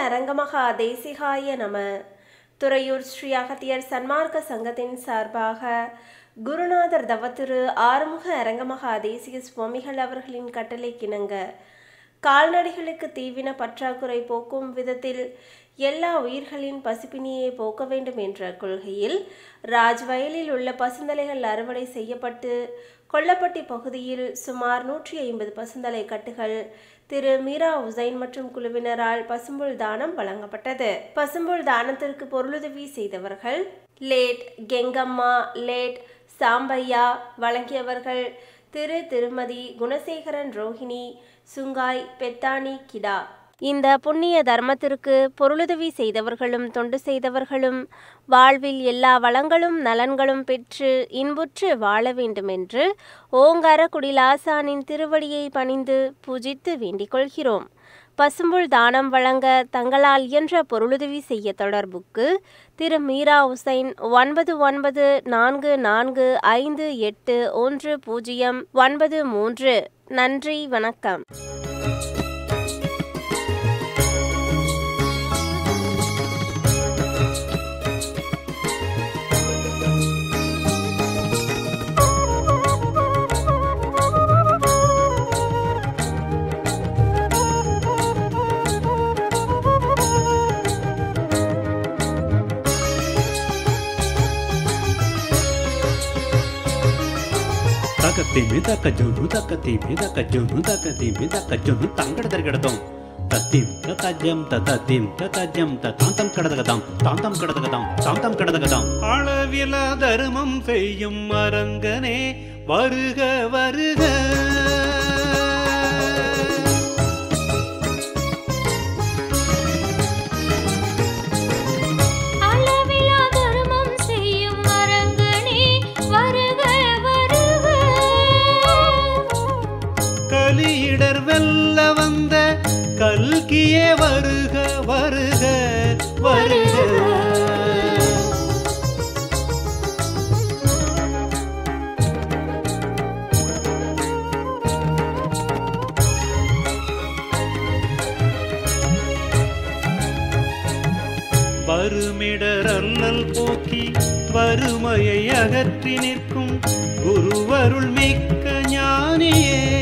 அரங்கமகா தேசிகாய நம. துறையூர் ஸ்ரீ அகத்தியர் சன்மார்க்க சங்கத்தின் சார்பாக குருநாதர் தவத்திரு ஆறுமுக அரங்கமகா தேசிக சுவாமிகள் அவர்களின் கட்டளைக்கிணங்க கால்நடைகளுக்கு தீவின பற்றாக்குறை போக்கும் விதத்தில் எல்லா உயிர்களின் பசிப்பினியை போக்க வேண்டும் என்ற கொள்கையில் ராஜ்வயலில் உள்ள பசுந்தலைகள் அறுவடை செய்யப்பட்டு கொல்லப்பட்டி பகுதியில் சுமார் 150 பசுந்தலை கட்டுகள் திரு மீரா உசைன் மற்றும் குழுவினரால் பசும்புல் தானம் வழங்கப்பட்டது. பசும்புல் தானத்திற்கு பொருளுதவி செய்தவர்கள் லேட் கெங்கம்மா, லேட் சாம்பையா. வழங்கியவர்கள் திரு திருமதி குணசேகரன் ரோஹிணி, சுங்காய் பெத்தானி கிடா. இந்த புண்ணிய தர்மத்திற்கு பொருளுதவி செய்தவர்களும் தொண்டு செய்தவர்களும் வாழ்வில் எல்லா வளங்களும் நலன்களும் பெற்று இன்புற்று வாழ வேண்டும் என்று ஓங்காரக்குடிலாசானின் திருவடியை பணிந்து பூஜித்து வேண்டிக் கொள்கிறோம். பசும்புல் தானம் வழங்க தங்களால் இயன்ற பொருளுதவி செய்ய தொடர்புக்கு திரு மீரா உசைன் 9445811093. நன்றி, வணக்கம். takatimi takajunu takatimi takajunu tangadadgadam tatim tatajam tatantam kadadagadam அளவில தர்மம் செய்யும் அரங்கனே வருக வருக. கலியிடர் வெல்ல வந்த கல்கியே வருக வருக வருக. வறுமிடர் அல்லல் போக்கி வறுமையை அகற்றி நிற்கும் குருவருள் மிக்க ஞானியே